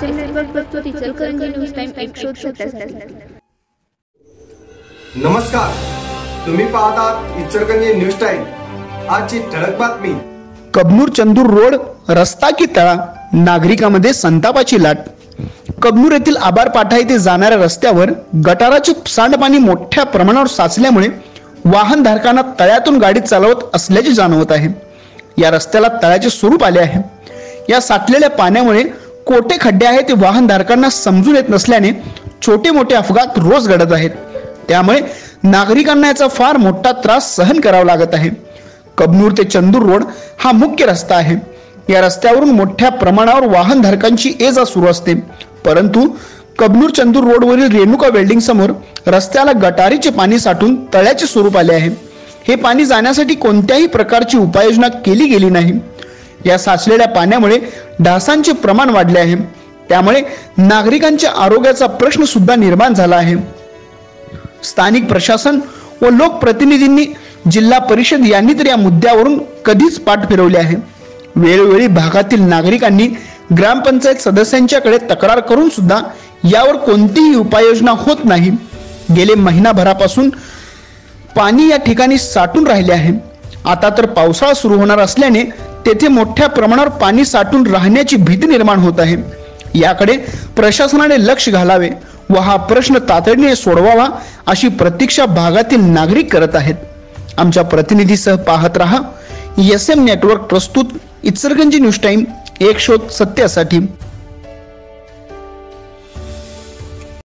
SM network प्रस्तुत Ichalkaranji news time 137. नमस्कार, तुम्ही पाहतात इचलकरंजी न्यूज टाइम. आजची ठळक बातमी. कबनूर चंदूर रोड रस्ता की तळा, नागरिकांमध्ये संतापाची लाट. कबनूर येथील आबार पाठा येथे जाणाऱ्या रस्त्यावर गटाराचे सांडपाणी मोठ्या प्रमाणावर साचल्यामुळे वाहनधारकांना तळ्यातून गाडी चालवत असल्याचे जाणवत आहे. या रस्त्याला तळ्याचे स्वरूप आले आहे. या साठलेल्या पाण्यामुळे कोठे खड्डे आहेत ते वाहनधारकांना समजून येत नसल्याने छोटे मोठे अपघात रोज घडत आहेत. त्यामुळे नागरिकांना याचा फार मोठा त्रास सहन करावा लागत आहे. कबनूर ते चंदूर रोड हा मुख्य रस्ता आहे. या रस्त्यावरून मोठ्या प्रमाणावर वाहनधारकांची ये जा सुरू असते. परंतु कबनूर चंदूर रोडवरील रेणुका वेल्डिंग समोर रस्त्याला गटारीचे पाणी साठून तळ्याचे स्वरूप आले आहे. हे पाणी जाण्यासाठी कोणत्याही प्रकारची उपाययोजना केली गेली नाही. या साचलेल्या पाण्यामुळे डासांचे प्रमाण वाढले आहे. त्यामुळे नागरिकांच्या आरोग्याचा प्रश्न सुद्धा निर्माण झाला आहे. स्थानिक प्रशासन व लोकप्रतिनिधींनी, जिल्हा परिषद यांनी तर या मुद्द्यावरून कधीच पाठ फिरवले आहे. वेळोवेळी भागातील नागरिकांनी ग्रामपंचायत सदस्यांच्याकडे तक्रार करून सुद्धा यावर कोणतीही उपाययोजना होत नाही. गेले महिनाभरापासून पाणी या ठिकाणी साठून राहिले आहे. आता तर पावसाळा सुरू होणार असल्याने तेथे मोठ्या प्रमाणावर पाणी साठून राहण्याची भीती निर्माण होत आहे. याकडे प्रशासनाने लक्ष घालावे व हा प्रश्न तातडीने सोडवावा अशी प्रतीक्षा भागातील नागरिक करत आहेत. आमच्या प्रतिनिधीसह पाहत रहा एसएम नेटवर्क प्रस्तुत इचलकरंजी न्यूज टाइम, एक शोध सत्यासाठी.